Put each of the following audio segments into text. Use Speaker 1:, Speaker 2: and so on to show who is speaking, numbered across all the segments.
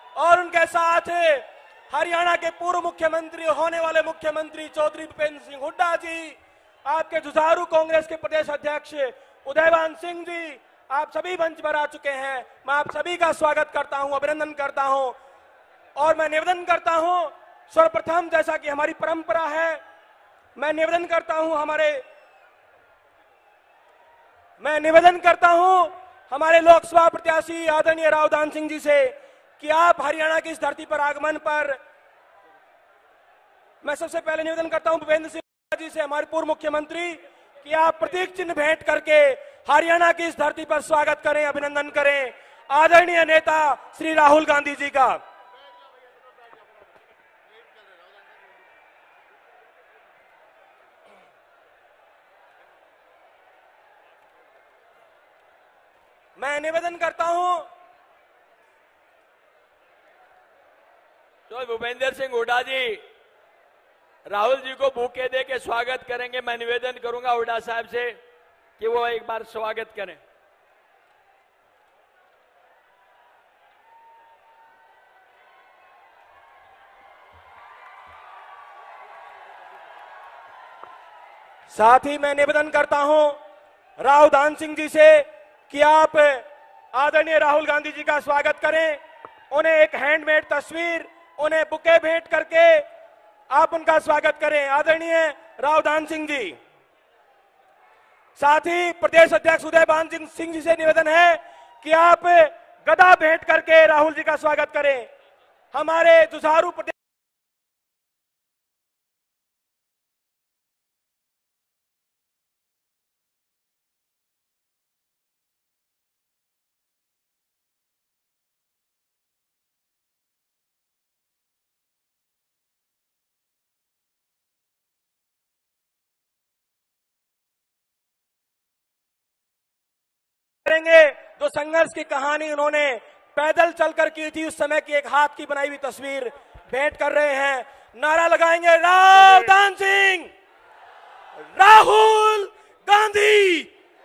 Speaker 1: और उनके साथ हरियाणा के पूर्व मुख्यमंत्री, होने वाले मुख्यमंत्री चौधरी भूपेंद्र सिंह हुड्डा जी, आपके जुझारू कांग्रेस के प्रदेश अध्यक्ष उदयभान सिंह जी, आप सभी मंच पर आ चुके हैं। मैं आप सभी का स्वागत करता हूं, अभिनंदन करता हूं और मैं निवेदन करता हूं सर्वप्रथम, जैसा कि हमारी परंपरा है, मैं निवेदन करता हूं हमारे लोकसभा प्रत्याशी आदरणीय रावदान सिंह जी से कि आप हरियाणा की इस धरती पर आगमन पर, मैं सबसे पहले निवेदन करता हूं भूपेंद्र सिंह जी से, हमारे पूर्व मुख्यमंत्री, कि आप प्रतीक चिन्ह भेंट करके हरियाणा की इस धरती पर स्वागत करें, अभिनंदन करें आदरणीय नेता श्री राहुल गांधी जी का। मैं निवेदन करता हूं
Speaker 2: तो भूपेंद्र सिंह हुड्डा जी राहुल जी को बुके दे के स्वागत करेंगे। मैं निवेदन करूंगा हुड्डा साहब से कि वो एक बार स्वागत करें।
Speaker 1: साथ ही मैं निवेदन करता हूं रावदान सिंह जी से कि आप आदरणीय राहुल गांधी जी का स्वागत करें, उन्हें एक हैंडमेड तस्वीर, उन्हें बुके भेंट करके आप उनका स्वागत करें, आदरणीय रावदान सिंह जी। साथ ही प्रदेश अध्यक्ष उदयभान सिंह जी से निवेदन है कि आप गदा भेंट करके राहुल जी का स्वागत करें। हमारे जुझारू प्रदेश करेंगे, जो संघर्ष की कहानी उन्होंने पैदल चलकर की थी, उस समय की एक हाथ की बनाई हुई तस्वीर भेंट कर रहे हैं। नारा लगाएंगे रावदान सिंह, राहुल गांधी।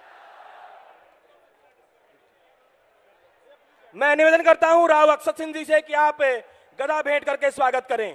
Speaker 1: मैं निवेदन करता हूं राव अक्षत सिंह जी से कि आप गदा भेंट करके स्वागत करें।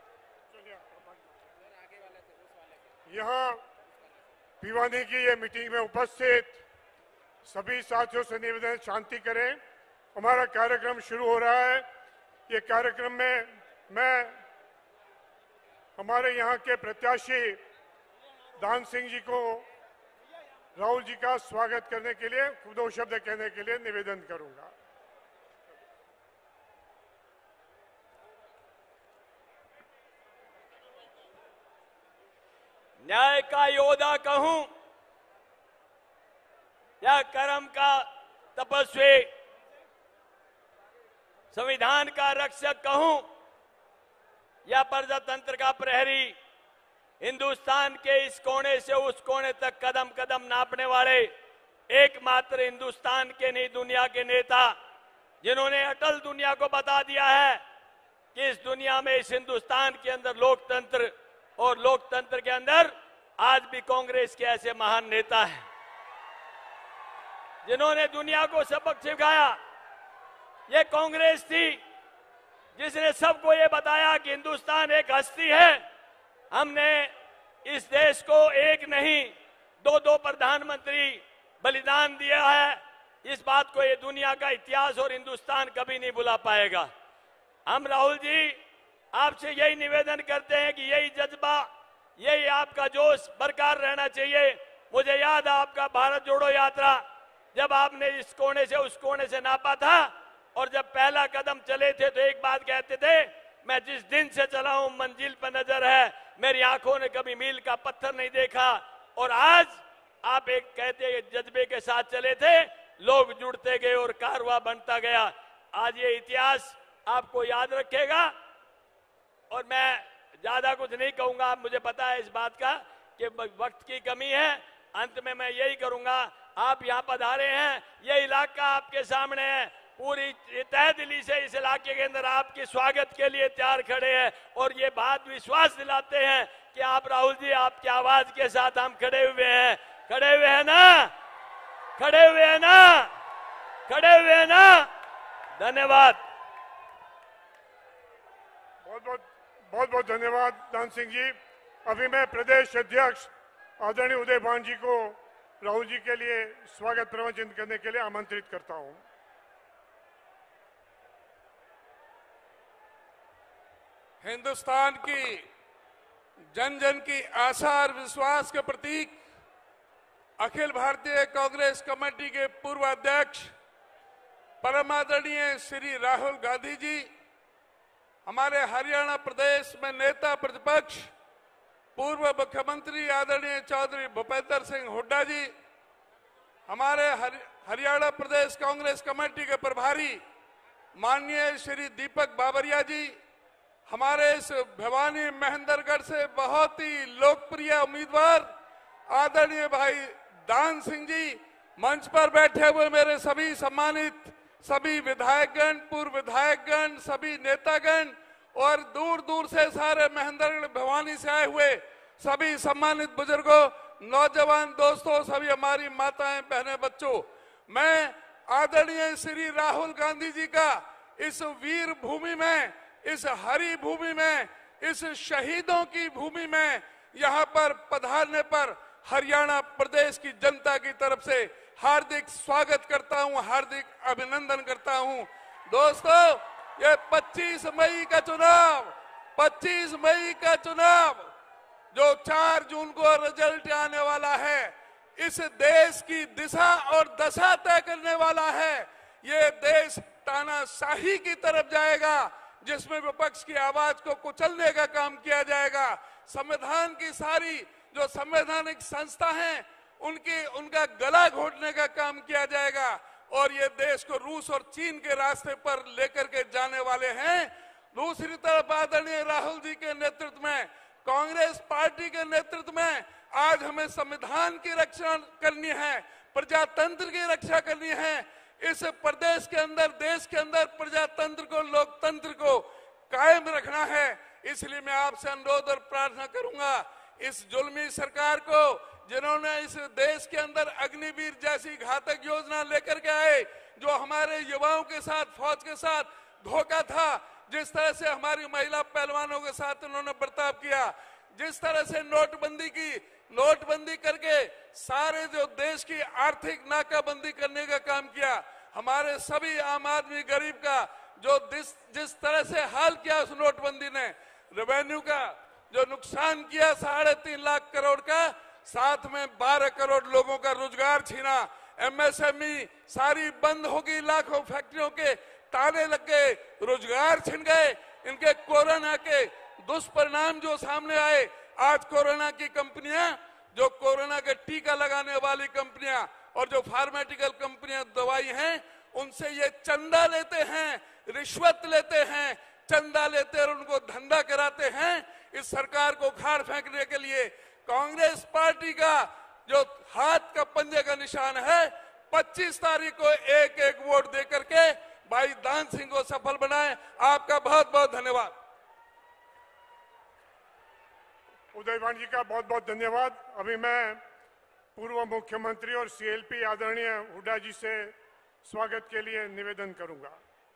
Speaker 3: यहां भिवानी की ये मीटिंग में उपस्थित सभी साथियों से निवेदन, शांति करें। हमारा कार्यक्रम शुरू हो रहा है। ये कार्यक्रम में मैं हमारे यहाँ के प्रत्याशी दान सिंह जी को राहुल जी का स्वागत करने के लिए, दो शब्द कहने के लिए निवेदन करूंगा।
Speaker 2: न्याय का योद्धा कहूं या कर्म का तपस्वी, संविधान का रक्षक कहूं या प्रजातंत्र का प्रहरी, हिंदुस्तान के इस कोने से उस कोने तक कदम कदम नापने वाले एकमात्र हिंदुस्तान के नहीं दुनिया के नेता, जिन्होंने अटल दुनिया को बता दिया है कि इस दुनिया में, इस हिंदुस्तान के अंदर लोकतंत्र, और लोकतंत्र के अंदर आज भी कांग्रेस के ऐसे महान नेता हैं जिन्होंने दुनिया को सबक सिखाया। ये कांग्रेस थी जिसने सबको ये बताया कि हिंदुस्तान एक हस्ती है। हमने इस देश को एक नहीं, दो प्रधानमंत्री बलिदान दिया है। इस बात को ये दुनिया का इतिहास और हिंदुस्तान कभी नहीं भुला पाएगा। हम राहुल जी आपसे यही निवेदन करते हैं कि यही जज्बा, यही आपका जोश बरकरार रहना चाहिए। मुझे याद है आपका भारत जोड़ो यात्रा, जब आपने इस कोने से उस कोने से नापा था, और जब पहला कदम चले थे तो एक बात कहते थे, मैं जिस दिन से चला हूं मंजिल पर नजर है, मेरी आंखों ने कभी मील का पत्थर नहीं देखा। और आज आप एक कहते जज्बे के साथ चले थे, लोग जुड़ते गए और कारवां बनता गया। आज ये इतिहास आपको याद रखेगा। और मैं ज्यादा कुछ नहीं कहूंगा, मुझे पता है इस बात का कि वक्त की कमी है। अंत में मैं यही करूंगा, आप यहाँ पधारे हैं, ये इलाका आपके सामने है, पूरी तहे दिली से इस इलाके के अंदर आपके स्वागत के लिए तैयार खड़े हैं। और ये बात विश्वास दिलाते हैं कि आप राहुल जी, आपकी आवाज के साथ हम खड़े हुए हैं। खड़े हुए हैं ना? खड़े हुए हैं ना? खड़े हुए हैं ना? धन्यवाद।
Speaker 3: बहुत बहुत धन्यवाद दान सिंह जी। अभी मैं प्रदेश अध्यक्ष आदरणीय उदयभान जी को राहुल जी के लिए स्वागत प्रवचन करने के लिए आमंत्रित करता हूं।
Speaker 4: हिंदुस्तान की जन जन की आशा और विश्वास के प्रतीक अखिल भारतीय कांग्रेस कमेटी के पूर्व अध्यक्ष परम आदरणीय श्री राहुल गांधी जी, हमारे हरियाणा प्रदेश में नेता प्रतिपक्ष पूर्व मुख्यमंत्री आदरणीय चौधरी भूपेंद्र सिंह हुड्डा जी, हमारे हरियाणा प्रदेश कांग्रेस कमेटी के प्रभारी माननीय श्री दीपक बाबरिया जी, हमारे इस भिवानी महेंद्रगढ़ से बहुत ही लोकप्रिय उम्मीदवार आदरणीय भाई दान सिंह जी, मंच पर बैठे हुए मेरे सभी सम्मानित सभी विधायकगण, पूर्व विधायकगण, सभी नेतागण और दूर दूर से सारे महेंद्रगढ़ भिवानी से आए हुए सभी सम्मानित बुजुर्गों, नौजवान दोस्तों, सभी हमारी माताएं, बहनें, बच्चों, मैं आदरणीय श्री राहुल गांधी जी का इस वीर भूमि में, इस हरी भूमि में, इस शहीदों की भूमि में यहाँ पर पधारने पर हरियाणा प्रदेश की जनता की तरफ से हार्दिक स्वागत करता हूं, हार्दिक अभिनंदन करता हूं। दोस्तों, ये 25 मई का चुनाव जो 4 जून को रिजल्ट आने वाला है, इस देश की दिशा और दशा तय करने वाला है। ये देश तानाशाही की तरफ जाएगा, जिसमें विपक्ष की आवाज को कुचलने का काम किया जाएगा। संविधान की सारी जो संवैधानिक संस्था हैं, उनका गला घोटने का काम किया जाएगा और ये देश को रूस और चीन के रास्ते पर लेकर के जाने वाले हैं। दूसरी तरफ आदरणीय राहुल जी के नेतृत्व में, कांग्रेस पार्टी के नेतृत्व में आज हमें संविधान की रक्षा करनी है, प्रजातंत्र की रक्षा करनी है। इस प्रदेश के अंदर, देश के अंदर प्रजातंत्र को, लोकतंत्र को कायम रखना है। इसलिए मैं आपसे अनुरोध और प्रार्थना करूंगा, इस जुल्मी सरकार को, जिन्होंने इस देश के अंदर अग्निवीर जैसी घातक योजना लेकर के आए, जो हमारे युवाओं के साथ, फौज के साथ धोखा था, जिस तरह से हमारी महिला पहलवानों के साथ उन्होंने बर्ताव किया, जिस तरह से नोटबंदी करके सारे जो देश की आर्थिक नाकाबंदी करने का काम किया, हमारे सभी आम आदमी गरीब का जो जिस तरह से हाल किया उस नोटबंदी ने, रेवेन्यू का जो नुकसान किया 3.5 लाख करोड़ का, साथ में 12 करोड़ लोगों का रोजगार छीना, एमएसएमई सारी बंद होगी, लाखों फैक्ट्रियों के ताले लग गए, रोजगार छिन गए। इनके कोरोना के दुष्परिणाम जो सामने आए, आज कोरोना की कंपनियां, जो कोरोना के टीका लगाने वाली कंपनियां और जो फार्मास्यूटिकल कंपनियां दवाई हैं, उनसे ये चंदा लेते हैं, रिश्वत लेते हैं, चंदा लेते और उनको धंधा कराते हैं। इस सरकार को खाड़ फेंकने के लिए कांग्रेस पार्टी का जो हाथ का पंजे का निशान है, 25 तारीख को एक वोट देकर के भाई दान सिंह को सफल बनाएं। आपका बहुत बहुत धन्यवाद।
Speaker 3: उदयभान जी का बहुत बहुत धन्यवाद। अभी मैं पूर्व मुख्यमंत्री और सीएलपी आदरणीय हुड्डा जी से स्वागत के लिए निवेदन करूंगा।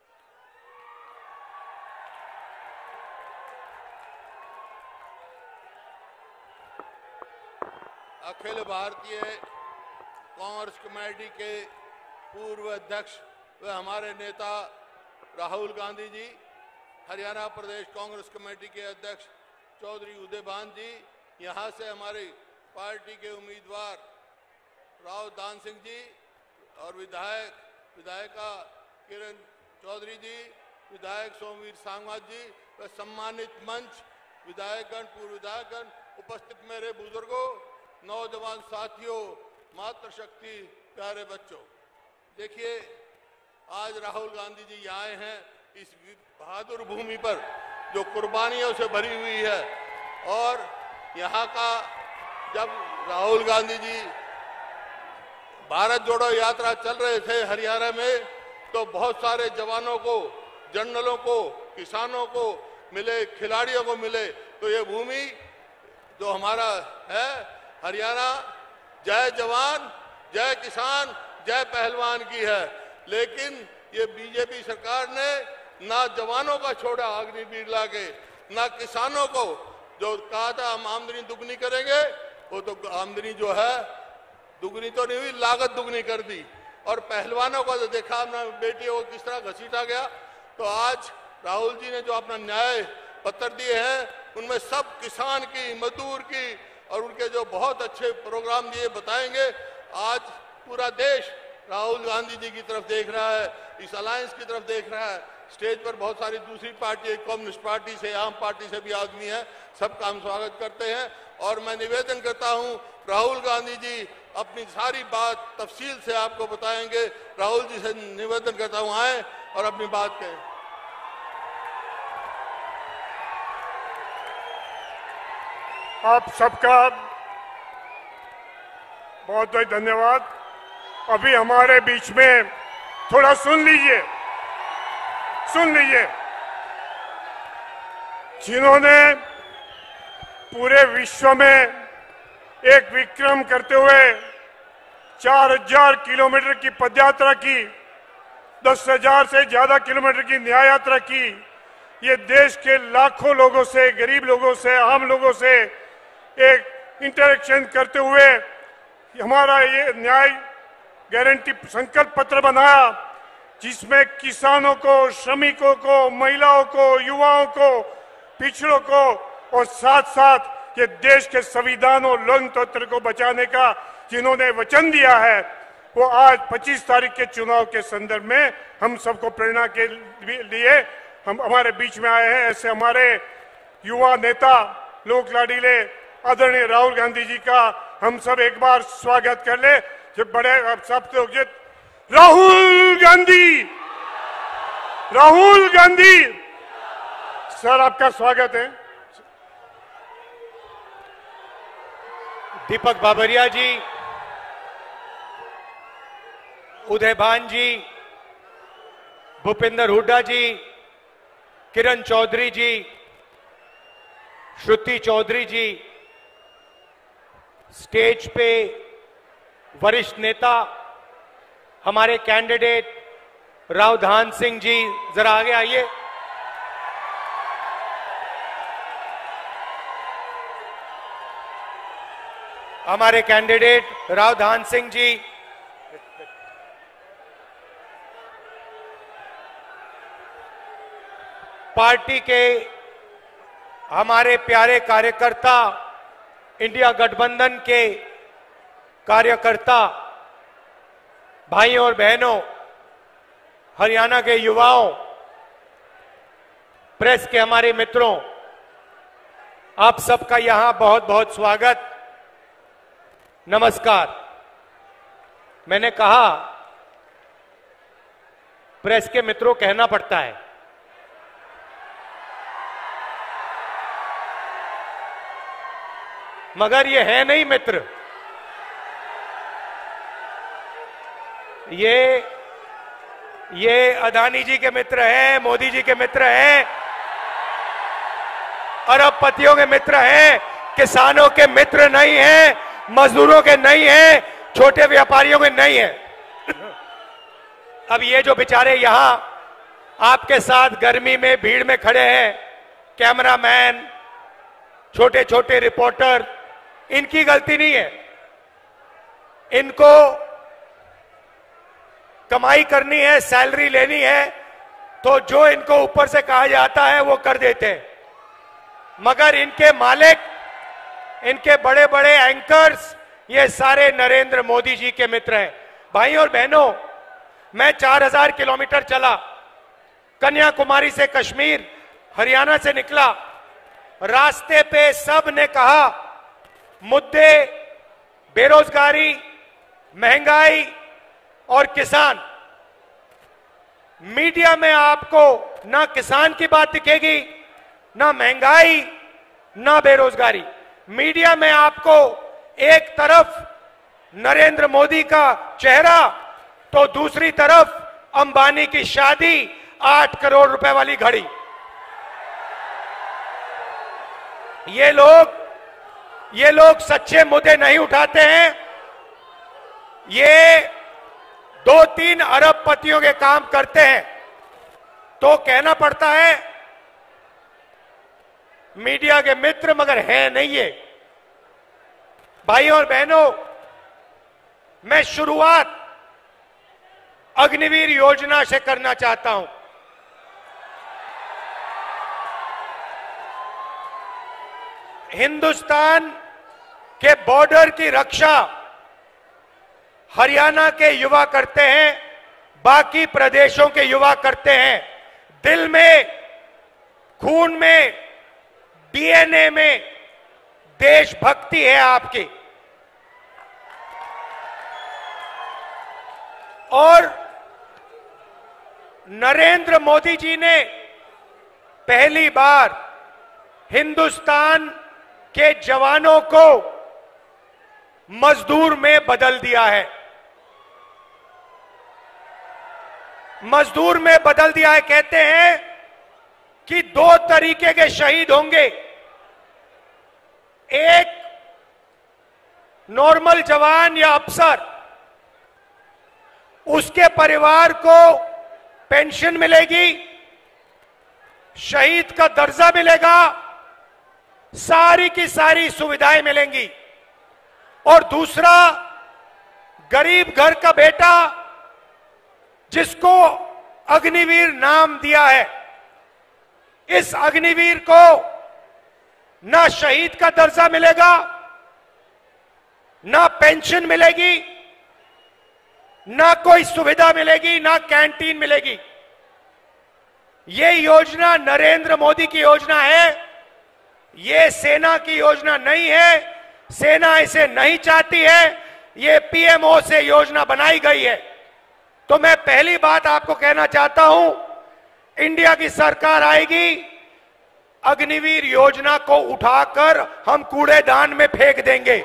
Speaker 5: अखिल भारतीय कांग्रेस कमेटी के पूर्व अध्यक्ष व हमारे नेता राहुल गांधी जी, हरियाणा प्रदेश कांग्रेस कमेटी के अध्यक्ष चौधरी उदयभान जी, यहाँ से हमारी पार्टी के उम्मीदवार राव दान सिंह जी और विधायिका किरण चौधरी जी, विधायक सोमवीर सांगवान जी व सम्मानित मंच विधायकगण, पूर्व विधायकगण, उपस्थित मेरे बुजुर्गों, नौजवान साथियों, मातृशक्ति, प्यारे बच्चों, देखिए आज राहुल गांधी जी यहाँ आए हैं इस बहादुर भूमि पर जो कुर्बानियों से भरी हुई है। और यहाँ का जब राहुल गांधी जी भारत जोड़ो यात्रा चल रहे थे हरियाणा में, तो बहुत सारे जवानों को, जनरलों को, किसानों को मिले, खिलाड़ियों को मिले। तो ये भूमि जो हमारा है हरियाणा, जय जवान, जय किसान, जय पहलवान की है। लेकिन ये बीजेपी सरकार ने ना जवानों का छोड़ा अग्निवीर लाके, ना किसानों को। जो कहा था हम आमदनी दुगनी करेंगे, वो तो आमदनी जो है दुगनी तो नहीं हुई, लागत दुगनी कर दी। और पहलवानों को तो देखा अपना बेटियों को किस तरह घसीटा गया। तो आज राहुल जी ने जो अपना न्याय पत्र दिए हैं, उनमें सब किसान की, मजदूर की और उनके जो बहुत अच्छे प्रोग्राम दिए बताएंगे। आज पूरा देश राहुल गांधी जी की तरफ देख रहा है, इस अलायंस की तरफ देख रहा है। स्टेज पर बहुत सारी दूसरी पार्टी, कम्युनिस्ट पार्टी से, आम पार्टी से भी आदमी हैं, सबका हम स्वागत करते हैं। और मैं निवेदन करता हूं, राहुल गांधी जी अपनी सारी बात तफसील से आपको बताएंगे। राहुल जी से निवेदन करता हूं, आए और अपनी बात कहें।
Speaker 3: आप सबका बहुत बहुत धन्यवाद। अभी हमारे बीच में थोड़ा सुन लीजिए, जिन्होंने पूरे विश्व में एक विक्रम करते हुए 4000 किलोमीटर की पदयात्रा की, 10,000 से ज्यादा किलोमीटर की न्याय यात्रा की, ये देश के लाखों लोगों से, गरीब लोगों से, आम लोगों से एक इंटरेक्शन करते हुए हमारा ये न्याय गारंटी संकल्प पत्र बनाया, जिसमें किसानों को, श्रमिकों को, महिलाओं को, युवाओं को, पिछड़ों को और साथ साथ ये देश के संविधान और लोकतंत्र को बचाने का जिन्होंने वचन दिया है, वो आज 25 तारीख के चुनाव के संदर्भ में हम सबको प्रेरणा के लिए हम हमारे बीच में आए हैं। ऐसे हमारे युवा नेता, लोक लाडीले आदरणीय राहुल गांधी जी का हम सब एक बार स्वागत कर ले। जो बड़े सब लोग, राहुल गांधी, राहुल गांधी सर, आपका स्वागत है।
Speaker 6: दीपक बाबरिया जी, उदयभान जी, भूपेंद्र हुड्डा जी, किरण चौधरी जी, श्रुति चौधरी जी, स्टेज पे वरिष्ठ नेता हमारे कैंडिडेट रावधान सिंह जी, जरा आगे आइए। हमारे कैंडिडेट रावधान सिंह जी, पार्टी के हमारे प्यारे कार्यकर्ता, इंडिया गठबंधन के कार्यकर्ता, भाइयों और बहनों, हरियाणा के युवाओं, प्रेस के हमारे मित्रों, आप सबका यहां बहुत बहुत स्वागत, नमस्कार। मैंने कहा प्रेस के मित्रों कहना पड़ता है, मगर ये है नहीं मित्र, ये अदानी जी के मित्र हैं, मोदी जी के मित्र हैं, अरबपतियों के मित्र हैं, किसानों के मित्र नहीं हैं, मजदूरों के नहीं हैं, छोटे व्यापारियों के नहीं हैं। अब ये जो बेचारे यहां आपके साथ गर्मी में भीड़ में खड़े हैं, कैमरामैन, छोटे छोटे रिपोर्टर, इनकी गलती नहीं है। इनको कमाई करनी है, सैलरी लेनी है, तो जो इनको ऊपर से कहा जाता है वो कर देते हैं। मगर इनके मालिक, इनके बड़े बड़े एंकर्स, ये सारे नरेंद्र मोदी जी के मित्र हैं। भाइयों और बहनों, मैं 4000 किलोमीटर चला, कन्याकुमारी से कश्मीर, हरियाणा से निकला। रास्ते पे सब ने कहा मुद्दे बेरोजगारी, महंगाई और किसान। मीडिया में आपको ना किसान की बात दिखेगी, ना महंगाई, ना बेरोजगारी। मीडिया में आपको एक तरफ नरेंद्र मोदी का चेहरा, तो दूसरी तरफ अंबानी की शादी, 8 करोड़ रुपए वाली घड़ी। ये लोग सच्चे मुद्दे नहीं उठाते हैं, ये 2-3 अरबपतियों के काम करते हैं। तो कहना पड़ता है मीडिया के मित्र, मगर है नहीं ये। भाइयों और बहनों, मैं शुरुआत अग्निवीर योजना से करना चाहता हूं। हिंदुस्तान के बॉर्डर की रक्षा हरियाणा के युवा करते हैं, बाकी प्रदेशों के युवा करते हैं। दिल में, खून में, डीएनए में देशभक्ति है आपकी। और नरेंद्र मोदी जी ने पहली बार हिंदुस्तान के जवानों को मजदूर में बदल दिया है। मजदूर में बदल दिया है। कहते हैं कि दो तरीके के शहीद होंगे, एक नॉर्मल जवान या अफसर, उसके परिवार को पेंशन मिलेगी, शहीद का दर्जा मिलेगा, सारी की सारी सुविधाएं मिलेंगी। और दूसरा, गरीब घर का बेटा जिसको अग्निवीर नाम दिया है, इस अग्निवीर को ना शहीद का दर्जा मिलेगा, ना पेंशन मिलेगी, ना कोई सुविधा मिलेगी, ना कैंटीन मिलेगी। ये योजना नरेंद्र मोदी की योजना है, ये सेना की योजना नहीं है। सेना इसे नहीं चाहती है, ये पीएमओ से योजना बनाई गई है। तो मैं पहली बात आपको कहना चाहता हूं, इंडिया की सरकार आएगी, अग्निवीर योजना को उठाकर हम कूड़ेदान में फेंक देंगे।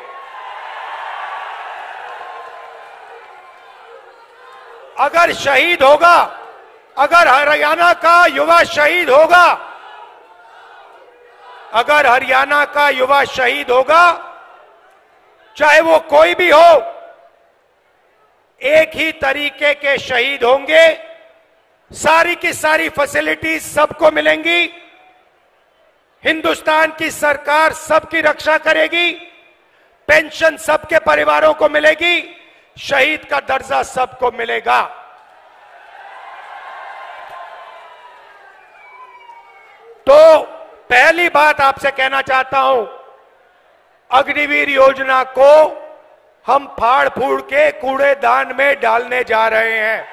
Speaker 6: अगर शहीद होगा, अगर हरियाणा का युवा शहीद होगा, अगर हरियाणा का युवा शहीद होगा, चाहे वो कोई भी हो, एक ही तरीके के शहीद होंगे। सारी की सारी फैसिलिटीज सबको मिलेंगी, हिंदुस्तान की सरकार सबकी रक्षा करेगी, पेंशन सबके परिवारों को मिलेगी, शहीद का दर्जा सबको मिलेगा। तो पहली बात आपसे कहना चाहता हूं, अग्निवीर योजना को हम फाड़ फूड़ के कूड़ेदान में डालने जा रहे हैं।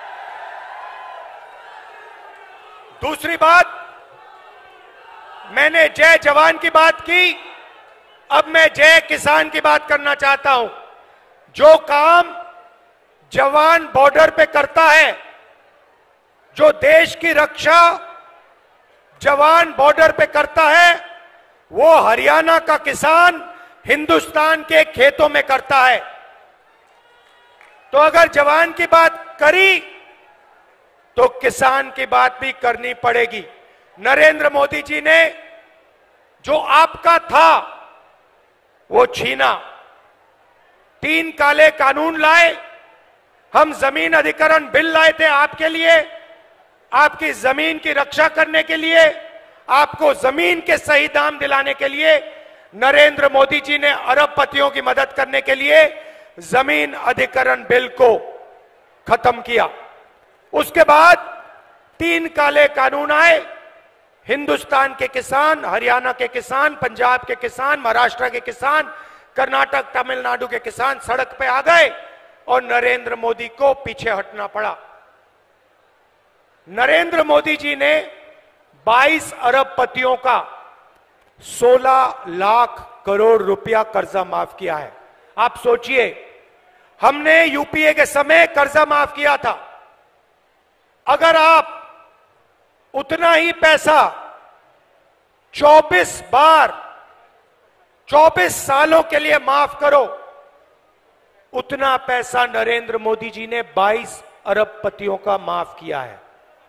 Speaker 6: दूसरी बात, मैंने जय जवान की बात की, अब मैं जय किसान की बात करना चाहता हूं। जो काम जवान बॉर्डर पे करता है, जो देश की रक्षा जवान बॉर्डर पे करता है, वो हरियाणा का किसान हिंदुस्तान के खेतों में करता है। तो अगर जवान की बात करी तो किसान की बात भी करनी पड़ेगी। नरेंद्र मोदी जी ने जो आपका था वो छीना, 3 काले कानून लाए, हम जमीन अधिग्रहण बिल लाए थे आपके लिए, आपकी जमीन की रक्षा करने के लिए, आपको जमीन के सही दाम दिलाने के लिए। नरेंद्र मोदी जी ने अरबपतियों की मदद करने के लिए जमीन अधिग्रहण बिल को खत्म किया। उसके बाद 3 काले कानून आए, हिंदुस्तान के किसान, हरियाणा के किसान, पंजाब के किसान, महाराष्ट्र के किसान, कर्नाटक, तमिलनाडु के किसान सड़क पे आ गए और नरेंद्र मोदी को पीछे हटना पड़ा। नरेंद्र मोदी जी ने 22 अरबपतियों का 16 लाख करोड़ रुपया कर्जा माफ किया है। आप सोचिए, हमने यूपीए के समय कर्जा माफ किया था। अगर आप उतना ही पैसा 24 बार 24 सालों के लिए माफ करो, उतना पैसा नरेंद्र मोदी जी ने 22 अरबपतियों का माफ किया है।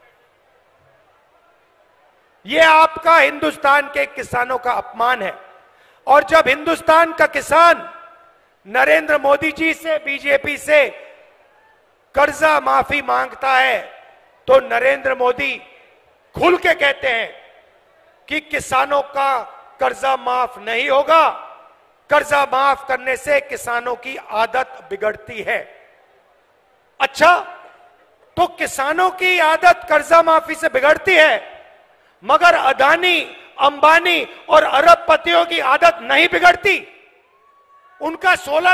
Speaker 6: यह आपका हिंदुस्तान के किसानों का अपमान है। और जब हिंदुस्तान का किसान नरेंद्र मोदी जी से, बीजेपी से कर्जा माफी मांगता है तो नरेंद्र मोदी खुल के कहते हैं कि किसानों का कर्जा माफ नहीं होगा, कर्जा माफ करने से किसानों की आदत बिगड़ती है। अच्छा, तो किसानों की आदत कर्जा माफी से बिगड़ती है, मगर अदानी, अंबानी और अरबपतियों की आदत नहीं बिगड़ती। उनका 16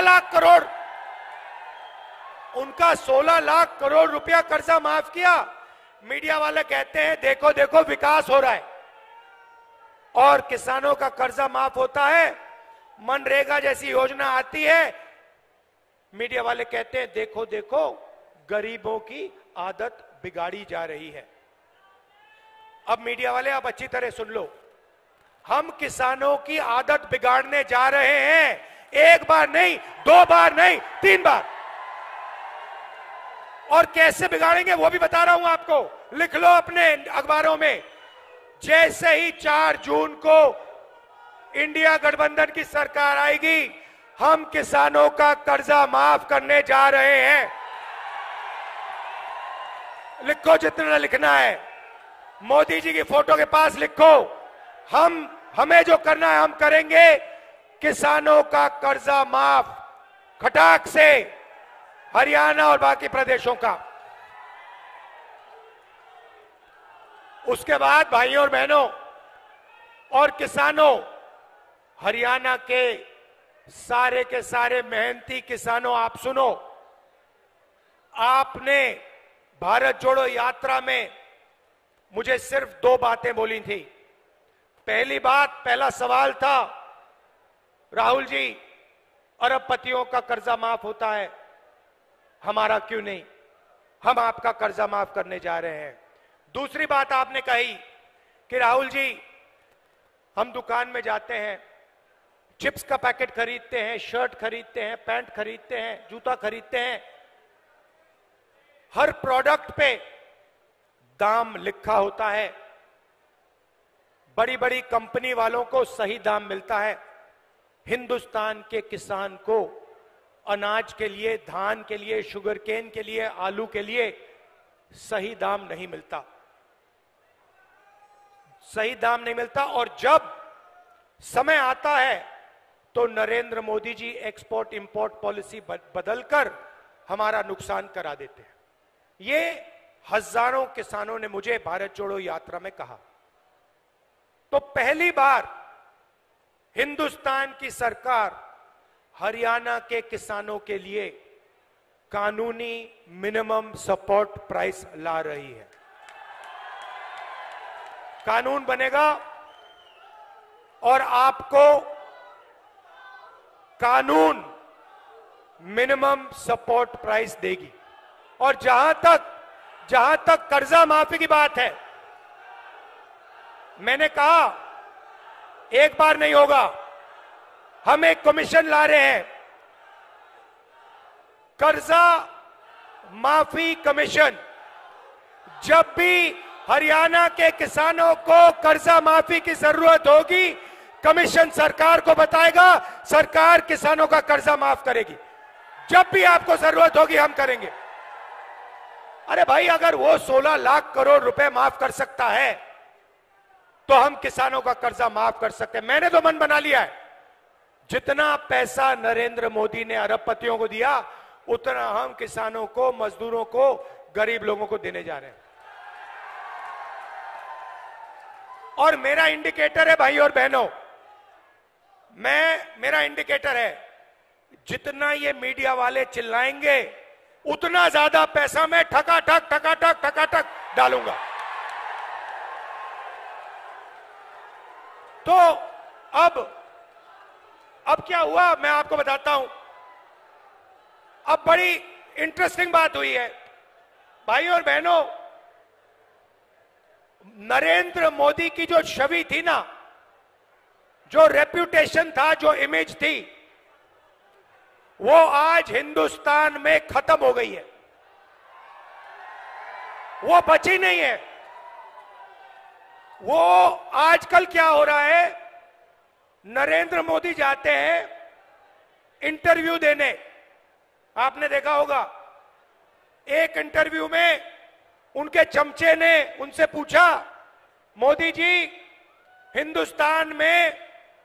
Speaker 6: लाख करोड़ रुपया कर्जा माफ किया। मीडिया वाले कहते हैं देखो देखो विकास हो रहा है, और किसानों का कर्जा माफ होता है, मनरेगा जैसी योजना आती है, मीडिया वाले कहते हैं देखो देखो गरीबों की आदत बिगाड़ी जा रही है। अब मीडिया वाले आप अच्छी तरह सुन लो, हम किसानों की आदत बिगाड़ने जा रहे हैं। एक बार नहीं, 2 बार नहीं, 3 बार। और कैसे बिगाड़ेंगे वो भी बता रहा हूं आपको, लिख लो अपने अखबारों में। जैसे ही 4 जून को इंडिया गठबंधन की सरकार आएगी, हम किसानों का कर्जा माफ करने जा रहे हैं। लिखो जितना लिखना है, मोदी जी की फोटो के पास लिखो, हमें जो करना है हम करेंगे। किसानों का कर्जा माफ खटाक से, हरियाणा और बाकी प्रदेशों का। उसके बाद भाइयों और बहनों और किसानों, हरियाणा के सारे मेहनती किसानों, आप सुनो। आपने भारत जोड़ो यात्रा में मुझे सिर्फ 2 बातें बोली थी। पहला सवाल था, राहुल जी अरबपतियों का कर्जा माफ होता है, हमारा क्यों नहीं? हम आपका कर्जा माफ करने जा रहे हैं। दूसरी बात आपने कही कि राहुल जी हम दुकान में जाते हैं, चिप्स का पैकेट खरीदते हैं, शर्ट खरीदते हैं, पैंट खरीदते हैं, जूता खरीदते हैं, हर प्रोडक्ट पे दाम लिखा होता है, बड़ी बड़ी कंपनी वालों को सही दाम मिलता है, हिंदुस्तान के किसान को अनाज के लिए, धान के लिए, शुगर केन के लिए, आलू के लिए सही दाम नहीं मिलता, सही दाम नहीं मिलता। और जब समय आता है तो Narendra Modi ji export import policy बदलकर हमारा नुकसान करा देते हैं। ये हजारों किसानों ने मुझे भारत जोड़ो यात्रा में कहा। तो पहली बार हिंदुस्तान की सरकार हरियाणा के किसानों के लिए कानूनी मिनिमम सपोर्ट प्राइस ला रही है। कानून बनेगा और आपको कानून मिनिमम सपोर्ट प्राइस देगी। और जहां तक कर्जा माफी की बात है, मैंने कहा एक बार नहीं होगा, हम एक कमीशन ला रहे हैं, कर्जा माफी कमीशन। जब भी हरियाणा के किसानों को कर्जा माफी की जरूरत होगी, कमीशन सरकार को बताएगा, सरकार किसानों का कर्जा माफ करेगी। जब भी आपको जरूरत होगी हम करेंगे। अरे भाई, अगर वो 16 लाख करोड़ रुपए माफ कर सकता है तो हम किसानों का कर्जा माफ कर सकते हैं। मैंने तो मन बना लिया है, जितना पैसा नरेंद्र मोदी ने अरबपतियों को दिया उतना हम किसानों को, मजदूरों को, गरीब लोगों को देने जा रहे हैं। और मेरा इंडिकेटर है भाई और बहनों, मेरा इंडिकेटर है, जितना ये मीडिया वाले चिल्लाएंगे उतना ज्यादा पैसा मैं ठकाठक डालूंगा। तो अब क्या हुआ मैं आपको बताता हूं। अब बड़ी इंटरेस्टिंग बात हुई है भाई और बहनों। नरेंद्र मोदी की जो छवि थी ना, जो रेप्यूटेशन था, जो इमेज थी, वो आज हिंदुस्तान में खत्म हो गई है, वो बची नहीं है। वो आजकल क्या हो रहा है, नरेंद्र मोदी जाते हैं इंटरव्यू देने, आपने देखा होगा, एक इंटरव्यू में उनके चमचे ने उनसे पूछा, मोदी जी हिंदुस्तान में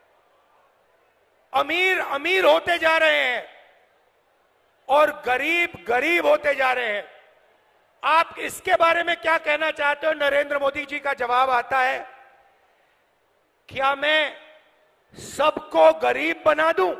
Speaker 6: अमीर अमीर होते जा रहे हैं और गरीब गरीब होते जा रहे हैं। आप इसके बारे में क्या कहना चाहते हो? नरेंद्र मोदी जी का जवाब आता है, क्या मैं सबको गरीब बना दूं?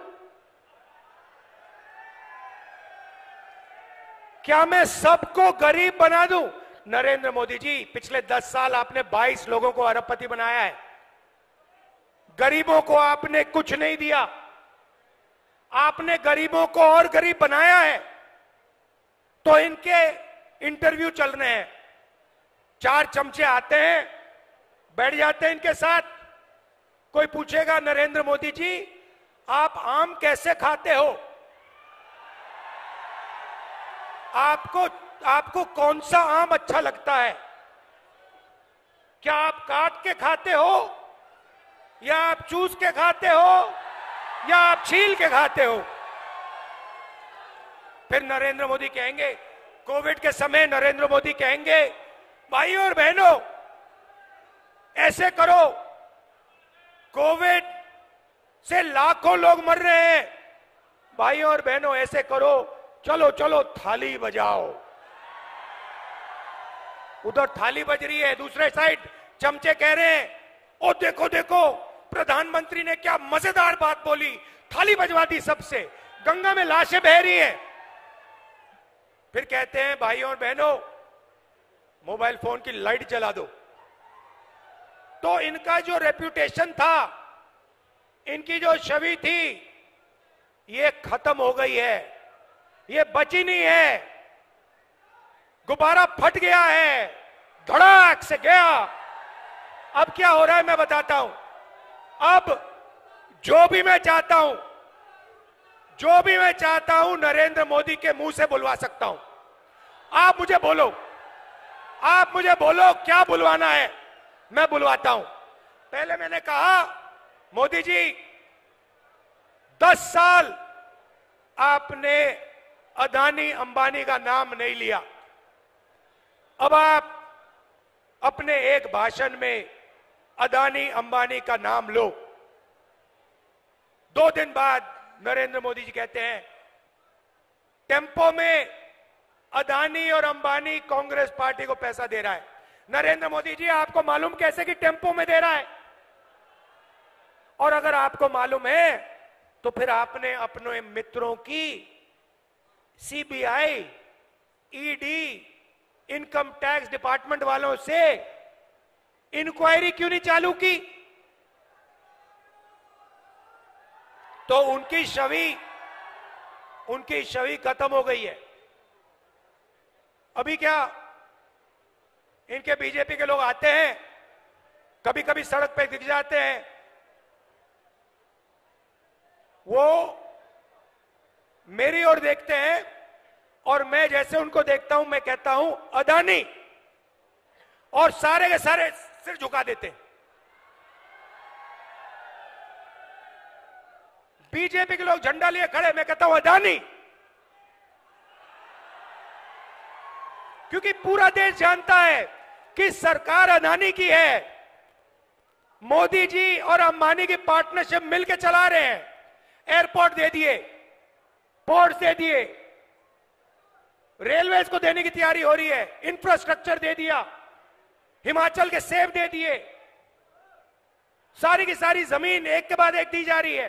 Speaker 6: क्या मैं सबको गरीब बना दूं? नरेंद्र मोदी जी, पिछले 10 साल आपने 22 लोगों को अरबपति बनाया है। गरीबों को आपने कुछ नहीं दिया। आपने गरीबों को और गरीब बनाया है। तो इनके इंटरव्यू चल रहे हैं, 4 चमचे आते हैं, बैठ जाते हैं इनके साथ। कोई पूछेगा, नरेंद्र मोदी जी आप आम कैसे खाते हो? आपको कौन सा आम अच्छा लगता है? क्या आप काट के खाते हो, या आप चूस के खाते हो, या आप छील के खाते हो? फिर नरेंद्र मोदी कहेंगे, कोविड के समय नरेंद्र मोदी कहेंगे, भाइयों और बहनों ऐसे करो, कोविड से लाखों लोग मर रहे हैं, भाइयों और बहनों ऐसे करो, चलो चलो थाली बजाओ। उधर थाली बज रही है, दूसरे साइड चमचे कह रहे हैं, ओ देखो देखो प्रधानमंत्री ने क्या मजेदार बात बोली, थाली बजवा दी सबसे, गंगा में लाशें बह रही हैं। फिर कहते हैं, भाइयों और बहनों मोबाइल फोन की लाइट जला दो। तो इनका जो रेप्यूटेशन था, इनकी जो छवि थी, ये खत्म हो गई है, ये बची नहीं है। गुब्बारा फट गया है, धड़ाक से गया। अब क्या हो रहा है मैं बताता हूं। अब जो भी मैं चाहता हूं नरेंद्र मोदी के मुंह से बुलवा सकता हूं। आप मुझे बोलो क्या बुलवाना है, मैं बुलवाता हूं। पहले मैंने कहा, मोदी जी 10 साल आपने अदानी अंबानी का नाम नहीं लिया। अब आप अपने एक भाषण में अदानी अंबानी का नाम लो। 2 दिन बाद नरेंद्र मोदी जी कहते हैं, टेम्पो में अदानी और अंबानी कांग्रेस पार्टी को पैसा दे रहा है। नरेंद्र मोदी जी आपको मालूम कैसे कि टेम्पो में दे रहा है? और अगर आपको मालूम है तो फिर आपने अपने मित्रों की CBI, ED, income tax department वालों से इंक्वायरी क्यों नहीं चालू की? तो उनकी छवि खत्म हो गई है। अभी क्या इनके बीजेपी के लोग आते हैं, कभी कभी सड़क पे दिख जाते हैं, वो मेरी ओर देखते हैं और मैं जैसे उनको देखता हूं, मैं कहता हूं अदानी, और सारे के सारे सिर झुका देते हैं। बीजेपी के लोग झंडा लिए खड़े, मैं कहता हूं अदानी, क्योंकि पूरा देश जानता है कि सरकार अदानी की है। मोदी जी और अंबानी की पार्टनरशिप मिलकर चला रहे हैं। एयरपोर्ट दे दिए, पोर्ट दे दिए, रेलवेज को देने की तैयारी हो रही है, इंफ्रास्ट्रक्चर दे दिया, हिमाचल के सेब दे दिए, सारी की सारी जमीन एक के बाद एक दी जा रही है।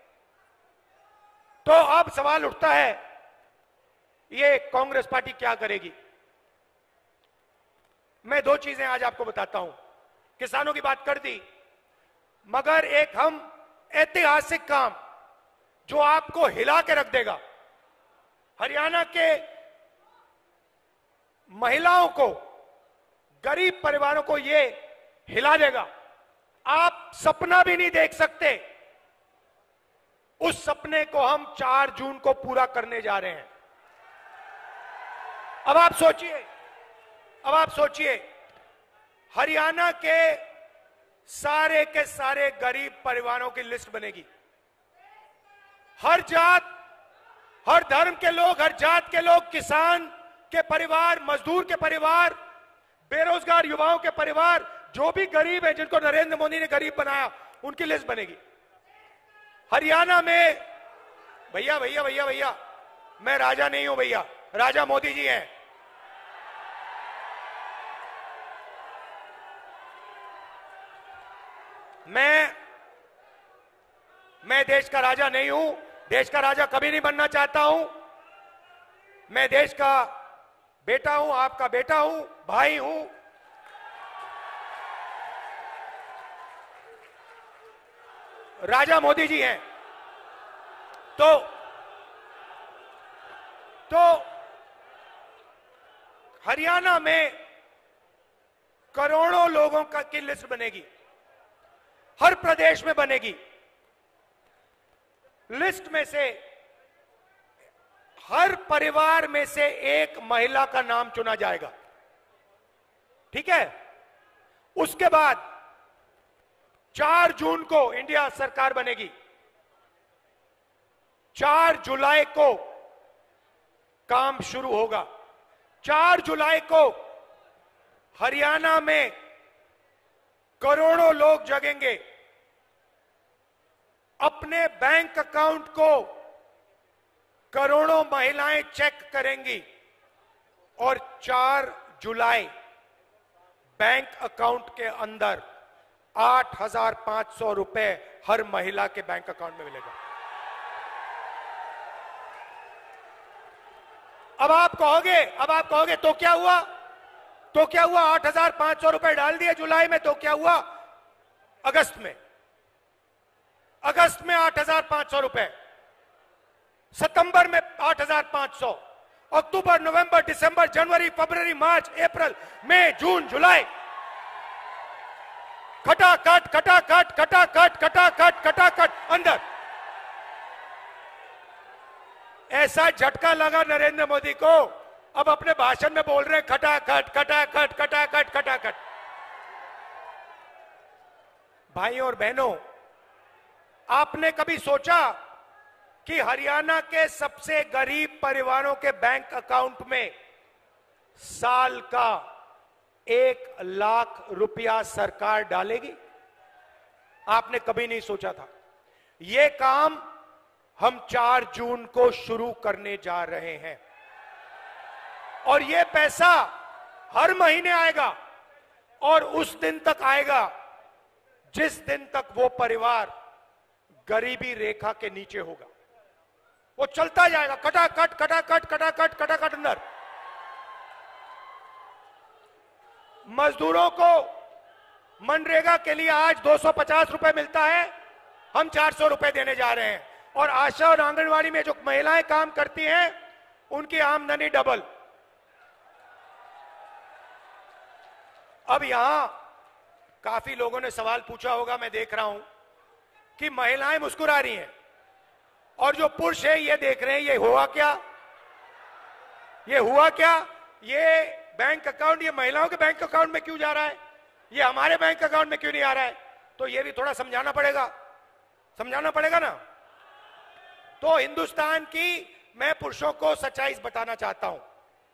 Speaker 6: तो अब सवाल उठता है, ये कांग्रेस पार्टी क्या करेगी? मैं 2 चीजें आज आपको बताता हूं। किसानों की बात कर दी, मगर एक हम ऐतिहासिक काम जो आपको हिला के रख देगा, हरियाणा के महिलाओं को, गरीब परिवारों को ये हिला देगा। आप सपना भी नहीं देख सकते। उस सपने को हम 4 जून को पूरा करने जा रहे हैं। अब आप सोचिए, हरियाणा के सारे गरीब परिवारों की लिस्ट बनेगी। हर जात, हर धर्म के लोग, हर जात के लोग, किसान के परिवार, मजदूर के परिवार, बेरोजगार युवाओं के परिवार, जो भी गरीब है, जिनको नरेंद्र मोदी ने गरीब बनाया, उनकी लिस्ट बनेगी। हरियाणा में भैया भैया भैया भैया, मैं राजा नहीं हूं भैया, राजा मोदी जी हैं। मैं देश का राजा नहीं हूं, देश का राजा कभी नहीं बनना चाहता हूं। मैं देश का बेटा हूं, आपका बेटा हूं, भाई हूं। राजा मोदी जी हैं। तो हरियाणा में करोड़ों लोगों की लिस्ट बनेगी, हर प्रदेश में बनेगी। लिस्ट में से हर परिवार में से एक महिला का नाम चुना जाएगा, ठीक है। उसके बाद 4 जून को इंडिया सरकार बनेगी। 4 जुलाई को काम शुरू होगा। 4 जुलाई को हरियाणा में करोड़ों लोग जगेंगे, अपने बैंक अकाउंट को करोड़ों महिलाएं चेक करेंगी और 4 जुलाई बैंक अकाउंट के अंदर 8,500 रुपए हर महिला के बैंक अकाउंट में मिलेगा। अब आप कहोगे तो क्या हुआ? 8,500 रुपए डाल दिए जुलाई में, तो क्या हुआ? अगस्त में 8,500 रुपए, सितंबर में 8,500, अक्टूबर, नवंबर, दिसंबर, जनवरी, फरवरी, मार्च, अप्रैल, मई, जून, जुलाई, खटाखट अंदर। ऐसा झटका लगा नरेंद्र मोदी को, अब अपने भाषण में बोल रहे हैं खटाखट। भाइयों और बहनों, आपने कभी सोचा कि हरियाणा के सबसे गरीब परिवारों के बैंक अकाउंट में साल का 1 लाख रुपया सरकार डालेगी? आपने कभी नहीं सोचा था। यह काम हम 4 जून को शुरू करने जा रहे हैं और यह पैसा हर महीने आएगा और उस दिन तक आएगा जिस दिन तक वो परिवार गरीबी रेखा के नीचे होगा। वो चलता जाएगा, खटाखट अंदर। मजदूरों को मनरेगा के लिए आज 250 रुपए मिलता है, हम 400 रुपए देने जा रहे हैं। और आशा और आंगनवाड़ी में जो महिलाएं काम करती हैं, उनकी आमदनी डबल। अब यहां काफी लोगों ने सवाल पूछा होगा, मैं देख रहा हूं कि महिलाएं मुस्कुरा रही हैं और जो पुरुष है ये देख रहे हैं, ये हुआ क्या? ये बैंक अकाउंट, ये महिलाओं के बैंक अकाउंट में क्यों जा रहा है, ये हमारे बैंक अकाउंट में क्यों नहीं आ रहा है? तो ये भी थोड़ा समझाना पड़ेगा ना। तो हिंदुस्तान की मैं पुरुषों को सच्चाई बताना चाहता हूं।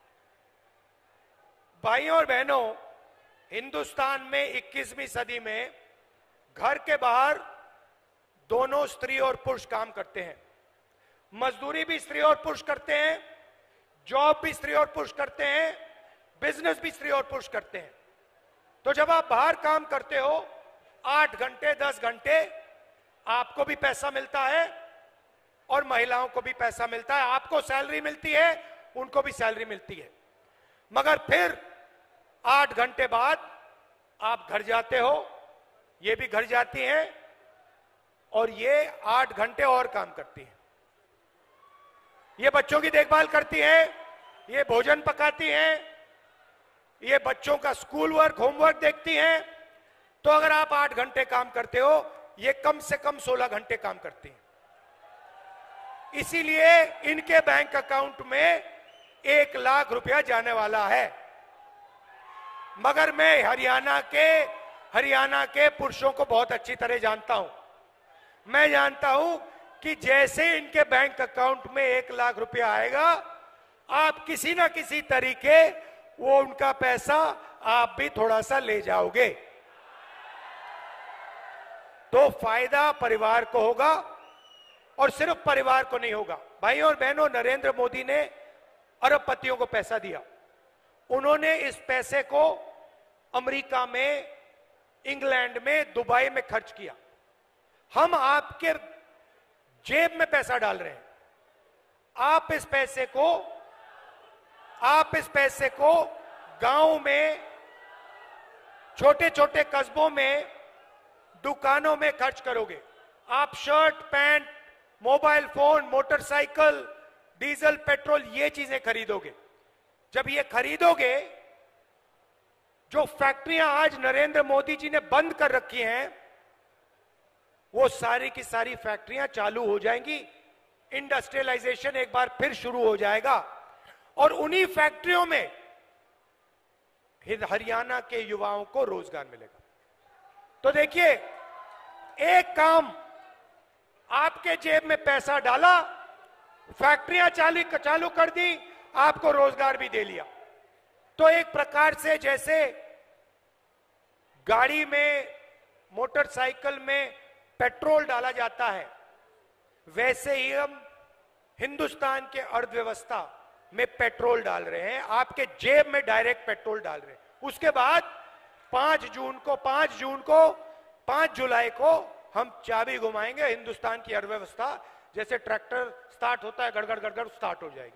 Speaker 6: भाइयों और बहनों, हिंदुस्तान में 21वीं सदी में घर के बाहर दोनों स्त्री और पुरुष काम करते हैं। मजदूरी भी स्त्री और पुरुष करते हैं, जॉब भी स्त्री और पुरुष करते हैं, बिजनेस भी स्त्री और पुरुष करते हैं। तो जब आप बाहर काम करते हो 8 घंटे 10 घंटे, आपको भी पैसा मिलता है और महिलाओं को भी पैसा मिलता है। आपको सैलरी मिलती है, उनको भी सैलरी मिलती है। मगर फिर 8 घंटे बाद आप घर जाते हो, ये भी घर जाती हैं और ये 8 घंटे और काम करती हैं। ये बच्चों की देखभाल करती हैं, ये भोजन पकाती हैं, ये बच्चों का स्कूल वर्क, होमवर्क देखती हैं। तो अगर आप 8 घंटे काम करते हो, ये कम से कम 16 घंटे काम करती हैं। इसीलिए इनके बैंक अकाउंट में 1 लाख रुपया जाने वाला है। मगर मैं हरियाणा के पुरुषों को बहुत अच्छी तरह जानता हूं। मैं जानता हूं कि जैसे इनके बैंक अकाउंट में 1 लाख रुपया आएगा, आप किसी ना किसी तरीके वो उनका पैसा आप भी थोड़ा सा ले जाओगे। तो फायदा परिवार को होगा और सिर्फ परिवार को नहीं होगा। भाइयों और बहनों, नरेंद्र मोदी ने अरबपतियों को पैसा दिया। उन्होंने इस पैसे को अमेरिका में, इंग्लैंड में, दुबई में खर्च किया। हम आपके जेब में पैसा डाल रहे हैं। आप इस पैसे को गांव में, छोटे छोटे कस्बों में, दुकानों में खर्च करोगे। आप shirt, pant, mobile phone, motorcycle, diesel, petrol, ये चीजें खरीदोगे। जब ये खरीदोगे, जो फैक्ट्रियां आज नरेंद्र मोदी जी ने बंद कर रखी हैं, वो सारी की सारी फैक्ट्रियां चालू हो जाएंगी। इंडस्ट्रियलाइजेशन एक बार फिर शुरू हो जाएगा और उन्हीं फैक्ट्रियों में हरियाणा के युवाओं को रोजगार मिलेगा। तो देखिए, एक काम, आपके जेब में पैसा डाला, फैक्ट्रियां चालू कर दी, आपको रोजगार भी दे लिया। तो एक प्रकार से जैसे गाड़ी में, मोटरसाइकिल में पेट्रोल डाला जाता है, वैसे ही हम हिंदुस्तान के अर्थव्यवस्था में पेट्रोल डाल रहे हैं। आपके जेब में डायरेक्ट पेट्रोल डाल रहे हैं। उसके बाद 5 जुलाई को हम चाबी घुमाएंगे, हिंदुस्तान की अर्थव्यवस्था जैसे ट्रैक्टर स्टार्ट होता है, गड़गड़ गड़गड़ स्टार्ट हो जाएगी।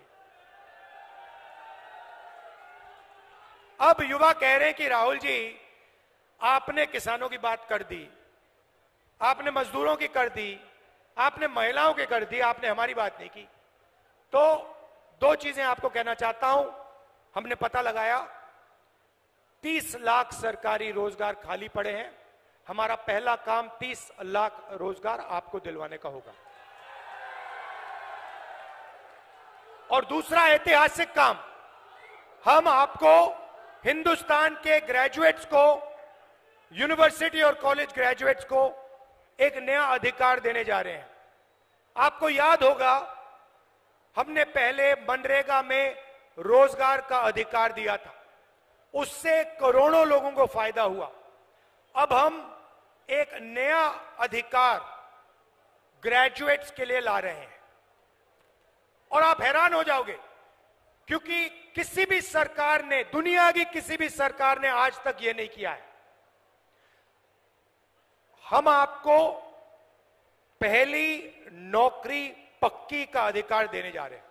Speaker 6: अब युवा कह रहे हैं कि राहुल जी, आपने किसानों की बात कर दी, आपने मजदूरों की कर दी, आपने महिलाओं की कर दी, आपने हमारी बात नहीं की। तो 2 चीजें आपको कहना चाहता हूं। हमने पता लगाया 30 लाख सरकारी रोजगार खाली पड़े हैं। हमारा पहला काम 30 लाख रोजगार आपको दिलवाने का होगा। और दूसरा ऐतिहासिक काम, हम आपको, हिंदुस्तान के ग्रेजुएट्स को, यूनिवर्सिटी और कॉलेज ग्रेजुएट्स को एक नया अधिकार देने जा रहे हैं। आपको याद होगा, हमने पहले मनरेगा में रोजगार का अधिकार दिया था, उससे करोड़ों लोगों को फायदा हुआ। अब हम एक नया अधिकार ग्रेजुएट्स के लिए ला रहे हैं और आप हैरान हो जाओगे, क्योंकि किसी भी सरकार ने, दुनिया की किसी भी सरकार ने आज तक यह नहीं किया है। हम आपको पहली नौकरी पक्की का अधिकार देने जा रहे हैं।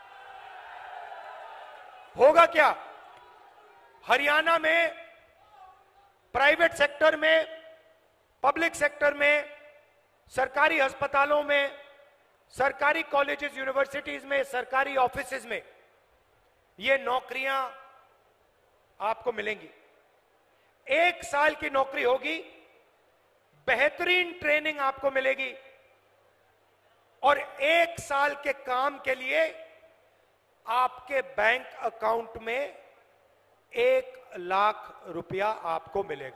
Speaker 6: होगा क्या? हरियाणा में प्राइवेट सेक्टर में, पब्लिक सेक्टर में, सरकारी अस्पतालों में, सरकारी कॉलेजेस, यूनिवर्सिटीज में, सरकारी ऑफिसेज में ये नौकरियां आपको मिलेंगी। 1 साल की नौकरी होगी, बेहतरीन ट्रेनिंग आपको मिलेगी और 1 साल के काम के लिए आपके बैंक अकाउंट में 1 लाख रुपया आपको मिलेगा।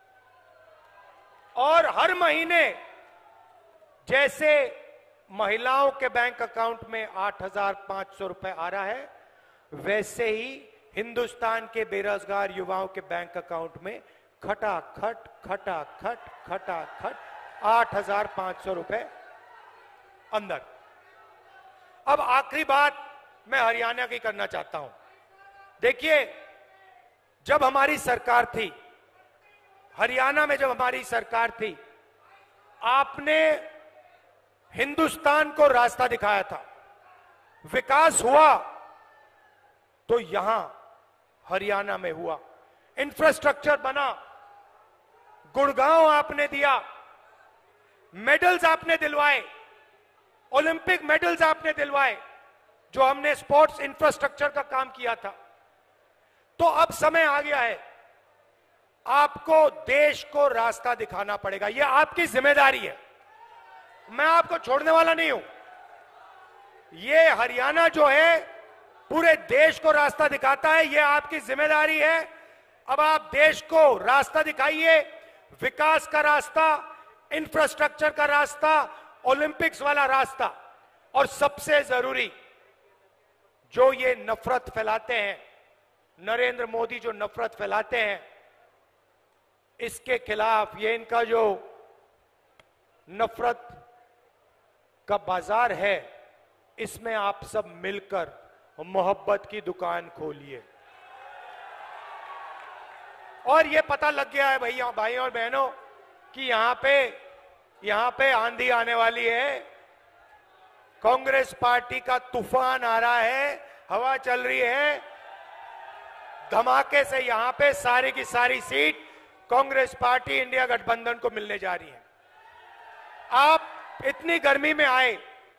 Speaker 6: और हर महीने जैसे महिलाओं के बैंक अकाउंट में 8,500 रुपए आ रहा है, वैसे ही हिंदुस्तान के बेरोजगार युवाओं के बैंक अकाउंट में खटाखट 8,500 रुपए अंदर। अब आखिरी बात मैं हरियाणा की करना चाहता हूं। देखिए, जब हमारी सरकार थी, हरियाणा में जब हमारी सरकार थी, आपने हिंदुस्तान को रास्ता दिखाया था। विकास हुआ तो यहां हरियाणा में हुआ, इंफ्रास्ट्रक्चर बना, गुड़गांव आपने दिया, मेडल्स आपने दिलवाए, ओलंपिक मेडल्स आपने दिलवाए, जो हमने स्पोर्ट्स इंफ्रास्ट्रक्चर का काम किया था। तो अब समय आ गया है, आपको देश को रास्ता दिखाना पड़ेगा। यह आपकी जिम्मेदारी है, मैं आपको छोड़ने वाला नहीं हूं। यह हरियाणा जो है पूरे देश को रास्ता दिखाता है, यह आपकी जिम्मेदारी है। अब आप देश को रास्ता दिखाइए, विकास का रास्ता, इंफ्रास्ट्रक्चर का रास्ता, ओलंपिक्स वाला रास्ता। और सबसे जरूरी, जो ये नफरत फैलाते हैं, नरेंद्र मोदी जो नफरत फैलाते हैं, इसके खिलाफ, ये इनका जो नफरत का बाजार है, इसमें आप सब मिलकर मोहब्बत की दुकान खोलिए। और ये पता लग गया है भैया, भाई और बहनों, कि यहां पे आंधी आने वाली है, कांग्रेस पार्टी का तूफान आ रहा है, हवा चल रही है, धमाके से यहां पे सारी की सारी सीट कांग्रेस पार्टी इंडिया गठबंधन को मिलने जा रही है। आप इतनी गर्मी में आए,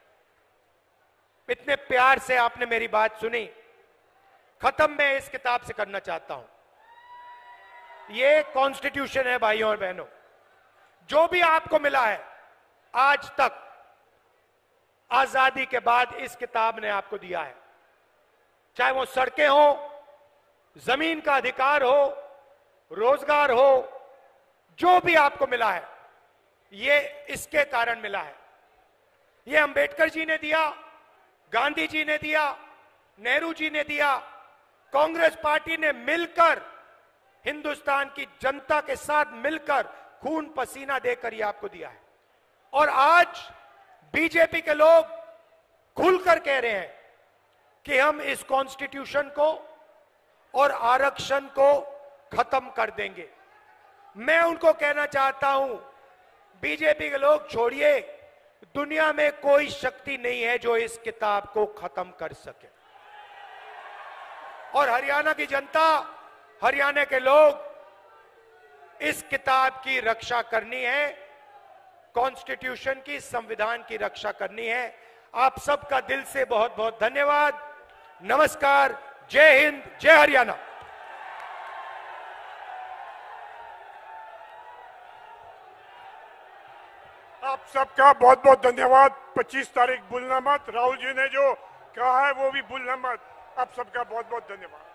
Speaker 6: इतने प्यार से आपने मेरी बात सुनी। खत्म मैं इस किताब से करना चाहता हूं। ये कॉन्स्टिट्यूशन है भाइयों और बहनों, जो भी आपको मिला है आज तक, आजादी के बाद इस किताब ने आपको दिया है, चाहे वो सड़कें हो, जमीन का अधिकार हो, रोजगार हो, जो भी आपको मिला है ये इसके कारण मिला है। ये अंबेडकर जी ने दिया, गांधी जी ने दिया, नेहरू जी ने दिया, कांग्रेस पार्टी ने मिलकर, हिंदुस्तान की जनता के साथ मिलकर खून पसीना देकर ये आपको दिया है। और आज बीजेपी के लोग खुलकर कह रहे हैं कि हम इस कॉन्स्टिट्यूशन को और आरक्षण को खत्म कर देंगे। मैं उनको कहना चाहता हूं, बीजेपी के लोग छोड़िए, दुनिया में कोई शक्ति नहीं है जो इस किताब को खत्म कर सके। और हरियाणा की जनता, हरियाणा के लोग इस किताब की रक्षा करनी है, कॉन्स्टिट्यूशन की, संविधान की रक्षा करनी है। आप सबका दिल से बहुत बहुत धन्यवाद। नमस्कार, जय हिंद, जय हरियाणा।
Speaker 3: आप सबका बहुत बहुत धन्यवाद। 25 तारीख भूलना मत, राहुल जी ने जो कहा है वो भी भूलना मत। आप सबका बहुत बहुत धन्यवाद।